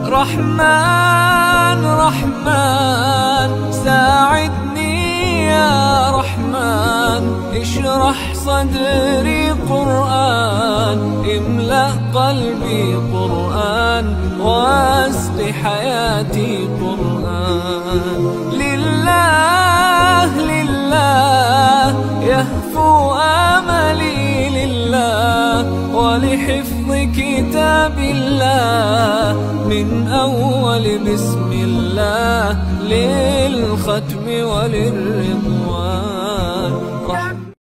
رحمن رحمن ساعدني يا رحمن، اشرح صدري قرآن، املأ قلبي قرآن، واسق حياتي قرآن. لله لله يهفو آملي لله، ولحفظ كتاب الله من أول بسم الله للختم وللرضوان.